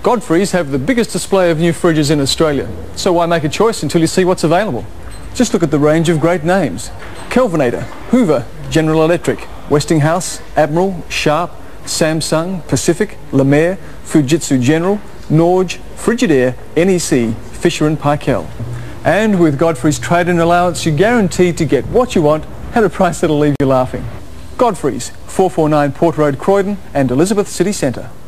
Godfreys have the biggest display of new fridges in Australia, so why make a choice until you see what's available? Just look at the range of great names. Kelvinator, Hoover, General Electric, Westinghouse, Admiral, Sharp, Samsung, Pacific, Lemaire, Fujitsu General, Norge, Frigidaire, NEC, Fisher & Paykel. And with Godfrey's trade-in allowance, you're guaranteed to get what you want at a price that'll leave you laughing. Godfrey's, 449 Port Road, Croydon and Elizabeth City Centre.